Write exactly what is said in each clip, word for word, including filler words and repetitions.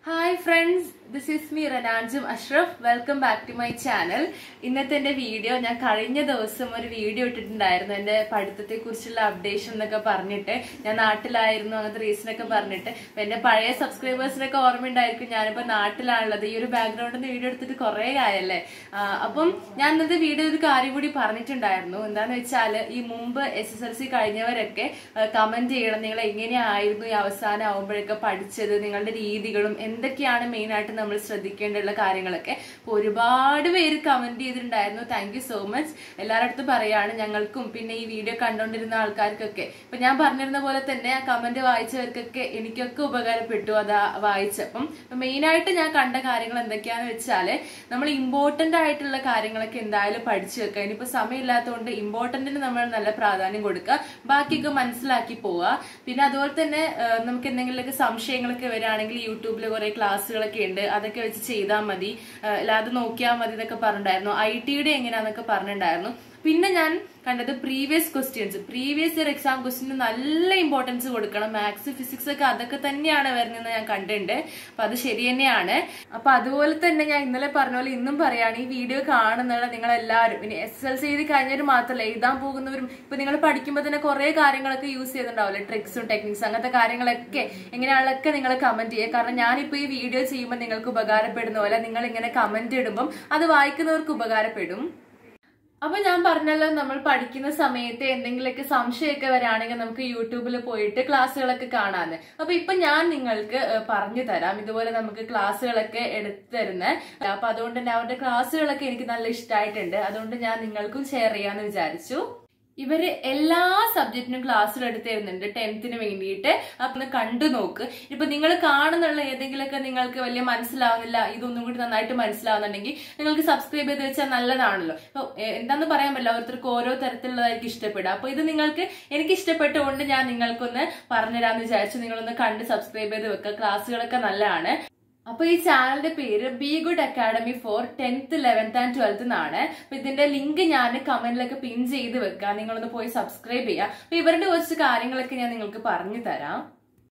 Hi friends, this is me Rananjum Ashraf. Welcome back to my channel. ഇന്നത്തെ എന്റെ video ഞാൻ കഴിഞ്ഞ ദിവസം ഒരു വീഡിയോ ഇട്ടിട്ടുണ്ടായിരുന്നു എന്റെ പഠിത്തത്തെ കുറിച്ചുള്ള അപ്ഡേഷൻ എന്നൊക്കെ പറഞ്ഞിട്ട് ഞാൻ നാട്ടിലായിരുന്നു അങ്ങനത്തെ റീസൺ ഒക്കെ പറഞ്ഞിട്ട് എന്റെ പഴയ സബ്സ്ക്രൈബേഴ്സിനൊക്കെ ഓർമ്മയുണ്ടായിരിക്കും ഞാനിപ്പോ നാട്ടിലാണുള്ളത് ഈ ഒരു ബാക്ക്ഗ്രൗണ്ടിൽ നിന്ന് വീഡിയോ എടുത്തിട്ട് കുറെ ആയല്ലേ അപ്പം ഞാൻ ഇന്നത്തെ വീഡിയോ ഒരു കാര്യം കൂടി പറഞ്ഞിട്ടുണ്ടായിരുന്നു എന്താന്ന് വെച്ചാല് ഈ മുമ്പ് എസ് എസ് എൽ സി കഴിഞ്ഞവരൊക്കെ കമന്റ് ചെയ്യണം നിങ്ങൾ എങ്ങനെയായിരുന്നു ഈ അവസാനം ആവുമ്പോഴൊക്കെ പഠിച്ചത് നിങ്ങളുടെ രീതികളും എന്തൊക്കെയാണ് മെയിൻ ആയിട്ട് നമ്മൾ ശ്രദ്ധിക്കേണ്ടുള്ള കാര്യങ്ങളൊക്കെ ഒരുപാട് പേര് കമന്റ് ചെയ്തിട്ടുണ്ടായിരുന്നു. Thank you so much. എല്ലാവരുടെ അടുത്തും പറയാണ് ഞങ്ങൾക്കും പിന്നെ ഈ വീഡിയോ കണ്ടോണ്ടിരുന്ന ആൾക്കാർക്കൊക്കെ ഇപ്പൊ ഞാൻ പറഞ്ഞിരുന്ന പോലെ തന്നെ ആ കമന്റ് വായിച്ചവർക്കൊക്കെ എനിക്കൊക്കെ ഉപകാരപ്പെട്ടു അതാ വായിച്ചപ്പം. മെയിൻ ആയിട്ട് ഞാൻ കണ്ട കാര്യങ്ങൾ എന്തൊക്കെയാന്ന് വെച്ചാല് നമ്മൾ ഇമ്പോർട്ടന്റ് ആയിട്ടുള്ള കാര്യങ്ങളൊക്കെ എന്തായാലും പഠിച്ചു വെക്കുക. ഇനിയിപ്പോ സമയമില്ലാത്തതുകൊണ്ട് ഇമ്പോർട്ടന്റിന് നമ്മൾ നല്ല പ്രാധാന്യം കൊടുക്കുക, ബാക്കിയൊക്കെ മനസ്സിലാക്കി പോവുക. പിന്നെ അതുപോലെ തന്നെ നമുക്ക് എന്തെങ്കിലുമൊക്കെ സംശയങ്ങളൊക്കെ വരികയാണെങ്കിൽ യൂട്യൂബിൽ കുറെ ക്ലാസ്സുകളൊക്കെ ഉണ്ട്, അതൊക്കെ വെച്ച് ചെയ്താൽ മതി, അല്ലാതെ നോക്കിയാൽ മതി എന്നൊക്കെ പറഞ്ഞിട്ടുണ്ടായിരുന്നു. ഐ ടിയുടെ എങ്ങനെയാന്നൊക്കെ പറഞ്ഞിട്ടുണ്ടായിരുന്നു. പിന്നെ ഞാൻ കണ്ടത് previous questions previous year exam ക്വസ്റ്റ്യന് നല്ല ഇമ്പോർട്ടൻസ് കൊടുക്കണം. മാത്സ് ഫിസിക്സ് ഒക്കെ അതൊക്കെ തന്നെയാണ് വരുന്നതെന്ന് ഞാൻ കണ്ടിട്ടുണ്ട്. അപ്പൊ അത് ശരി തന്നെയാണ്. അപ്പൊ അതുപോലെ തന്നെ ഞാൻ ഇന്നലെ പറഞ്ഞ പോലെ ഇന്നും പറയാണ്, ഈ വീഡിയോ കാണുന്ന നിങ്ങൾ എല്ലാവരും ഇനി എസ് എസ് എൽ സി എഴുതി കഴിഞ്ഞവരും മാത്രമല്ല എഴുതാൻ പോകുന്നവരും ഇപ്പൊ നിങ്ങൾ പഠിക്കുമ്പോൾ തന്നെ കുറെ കാര്യങ്ങളൊക്കെ യൂസ് ചെയ്തിട്ടുണ്ടാവില്ലേ, ട്രിക്സും ടെക്നിക്സ് അങ്ങനത്തെ കാര്യങ്ങളൊക്കെ എങ്ങനെയാണൊക്കെ നിങ്ങൾ കമന്റ് ചെയ്യുക. കാരണം ഞാനിപ്പോ ഈ വീഡിയോ ചെയ്യുമ്പോൾ നിങ്ങൾക്ക് ഉപകാരപ്പെടുന്ന പോലെ നിങ്ങൾ ഇങ്ങനെ കമന്റ് ഇടുമ്പോൾ അത് വായിക്കുന്നവർക്ക് ഉപകാരപ്പെടും. അപ്പൊ ഞാൻ പറഞ്ഞല്ലോ, നമ്മൾ പഠിക്കുന്ന സമയത്ത് എന്തെങ്കിലുമൊക്കെ സംശയമൊക്കെ വരാണെങ്കിൽ നമുക്ക് യൂട്യൂബിൽ പോയിട്ട് ക്ലാസ്സുകളൊക്കെ കാണാന്ന്. അപ്പൊ ഇപ്പൊ ഞാൻ നിങ്ങൾക്ക് പറഞ്ഞു തരാം ഇതുപോലെ നമുക്ക് ക്ലാസ്സുകളൊക്കെ എടുത്തു തരുന്നത്. അപ്പൊ അതുകൊണ്ട് തന്നെ അവരുടെ ക്ലാസ്സുകളൊക്കെ എനിക്ക് നല്ല ഇഷ്ടമായിട്ടുണ്ട്. അതുകൊണ്ട് ഞാൻ നിങ്ങൾക്കും ഷെയർ ചെയ്യാന്ന് വിചാരിച്ചു. ഇവര് എല്ലാ സബ്ജക്റ്റിനും ക്ലാസ്സുകൾ എടുത്ത് തരുന്നുണ്ട് ടെൻത്തിന് വേണ്ടിയിട്ട്. അപ്പൊ കണ്ടു നോക്ക്. ഇപ്പൊ നിങ്ങൾ കാണുന്നുള്ള ഏതെങ്കിലുമൊക്കെ നിങ്ങൾക്ക് വലിയ മനസ്സിലാവുന്നില്ല, ഇതൊന്നും കൂടി നന്നായിട്ട് മനസ്സിലാവുന്നുണ്ടെങ്കിൽ നിങ്ങൾക്ക് സബ്സ്ക്രൈബ് ചെയ്ത് വെച്ചാൽ നല്ലതാണല്ലോ. അപ്പൊ എന്താന്ന് പറയാൻ പറ്റില്ല, ഓരോരുത്തർക്ക് ഓരോ തരത്തിലുള്ളതായിരിക്കും ഇഷ്ടപ്പെടുക. അപ്പൊ ഇത് നിങ്ങൾക്ക് എനിക്ക് ഇഷ്ടപ്പെട്ടുകൊണ്ട് ഞാൻ നിങ്ങൾക്കൊന്ന് പറഞ്ഞുതരാന്ന് വിചാരിച്ചു. നിങ്ങളൊന്ന് കണ്ട് സബ്സ്ക്രൈബ് ചെയ്ത് വെക്കുക. ക്ലാസ്സുകളൊക്കെ നല്ലതാണ്. അപ്പൊ ഈ ചാനലിന്റെ പേര് B Good Academy for tenth eleventh and twelfth എന്നാണ്. അപ്പൊ ഇതിന്റെ ലിങ്ക് ഞാൻ കമന്റിലൊക്കെ പിൻ ചെയ്ത് വെക്കാം, നിങ്ങളൊന്ന് പോയി സബ്സ്ക്രൈബ് ചെയ്യുക. അപ്പൊ ഇവരുടെ കുറച്ച് കാര്യങ്ങളൊക്കെ ഞാൻ നിങ്ങൾക്ക് പറഞ്ഞു തരാം.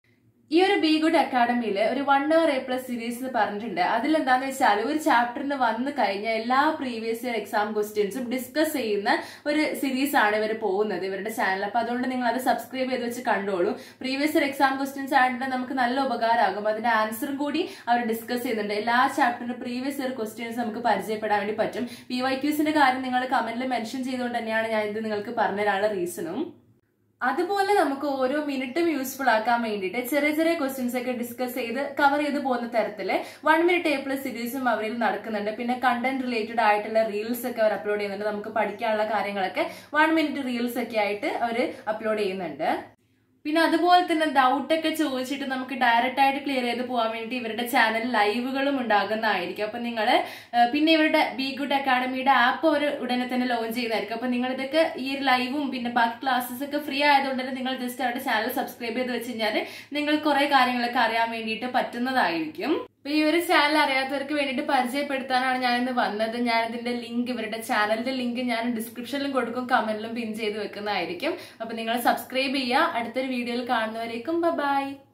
ഈ ഒരു ബി ഗുഡ് അക്കാഡമിയില് ഒരു one hour A plus series പറഞ്ഞിട്ടുണ്ട്. അതിലെന്താന്ന് വെച്ചാൽ ഒരു ചാപ്റ്ററിന് വന്നു കഴിഞ്ഞ എല്ലാ പ്രീവിയസ് ഇയർ എക്സാം ക്വസ്റ്റ്യൻസും ഡിസ്കസ് ചെയ്യുന്ന ഒരു സീരീസ് ആണ് ഇവർ പോകുന്നത് ഇവരുടെ ചാനൽ. അപ്പൊ അതുകൊണ്ട് നിങ്ങൾ അത് സബ്സ്ക്രൈബ് ചെയ്ത് വെച്ച് കണ്ടോളൂ. പ്രീവിയസ് ഇയർ എക്സാം ക്വസ്റ്റ്യൻസ് ആയിട്ട് നമുക്ക് നല്ല ഉപകാരമാകും. അതിന്റെ ആൻസറും കൂടി അവർ ഡിസ്കസ് ചെയ്യുന്നുണ്ട്. എല്ലാ ചാപ്റ്ററിന്റെ പ്രീവിയസ് ഇയർ ക്വസ്റ്റ്യൻസ് നമുക്ക് പരിചയപ്പെടാൻ വേണ്ടി പറ്റും. പി വൈ ക്യൂസിന്റെ കാര്യം നിങ്ങൾ കമന്റിൽ മെൻഷൻ ചെയ്തുകൊണ്ട് തന്നെയാണ് ഞാൻ ഇത് നിങ്ങൾക്ക് പറഞ്ഞുതരാനുള്ള റീസണും. അതുപോലെ നമുക്ക് ഓരോ മിനിറ്റും യൂസ്ഫുൾ ആക്കാൻ വേണ്ടിയിട്ട് ചെറിയ ചെറിയ ക്വസ്റ്റ്യൻസ് ഒക്കെ ഡിസ്കസ് ചെയ്ത് കവർ ചെയ്ത് പോകുന്ന തരത്തില് വൺ മിനിറ്റ് എ പ്ലസ് സീരീസും അവരിൽ നടക്കുന്നുണ്ട്. പിന്നെ കണ്ടന്റ് റിലേറ്റഡ് ആയിട്ടുള്ള റീൽസ് ഒക്കെ അവർ അപ്ലോഡ് ചെയ്യുന്നുണ്ട്. നമുക്ക് പഠിക്കാനുള്ള കാര്യങ്ങളൊക്കെ വൺ മിനിറ്റ് റീൽസ് ഒക്കെ ആയിട്ട് അവർ അപ്ലോഡ് ചെയ്യുന്നുണ്ട്. പിന്നെ അതുപോലെ തന്നെ ഡൗട്ടൊക്കെ ചോദിച്ചിട്ട് നമുക്ക് ഡയറക്റ്റ് ആയിട്ട് ക്ലിയർ ചെയ്ത് പോകാൻ വേണ്ടി ഇവരുടെ ചാനൽ ലൈവുകളും ഉണ്ടാകുന്നതായിരിക്കും. അപ്പൊ നിങ്ങൾ പിന്നെ ഇവരുടെ ബി ഗുഡ് അക്കാഡമിയുടെ ആപ്പ് അവർ ഉടനെ തന്നെ ലോഞ്ച് ചെയ്യുന്നതായിരിക്കും. അപ്പൊ നിങ്ങൾ ഇതൊക്കെ ഈ ഒരു ലൈവും പിന്നെ ബാക്കി ക്ലാസ്സസ് ഒക്കെ ഫ്രീ ആയതുകൊണ്ട് തന്നെ നിങ്ങൾ ജസ്റ്റ് അവരുടെ ചാനൽ സബ്സ്ക്രൈബ് ചെയ്ത് വെച്ച് കഴിഞ്ഞാൽ നിങ്ങൾ കുറെ കാര്യങ്ങളൊക്കെ അറിയാൻ വേണ്ടിയിട്ട് പറ്റുന്നതായിരിക്കും. അപ്പൊ ഈ ഒരു ചാനൽ അറിയാത്തവർക്ക് വേണ്ടിയിട്ട് പരിചയപ്പെടുത്താനാണ് ഞാൻ ഇന്ന് വന്നത്. ഞാൻ ഇതിന്റെ ലിങ്ക് ഇവരുടെ ചാനലിന്റെ ലിങ്ക് ഞാൻ ഡിസ്ക്രിപ്ഷനിലും കൊടുക്കും, കമന്റിലും പിൻ ചെയ്ത് വെക്കുന്നതായിരിക്കും. അപ്പൊ നിങ്ങൾ സബ്സ്ക്രൈബ് ചെയ്യുക. അടുത്തൊരു വീഡിയോയിൽ കാണുന്നവരേക്കും ബൈ.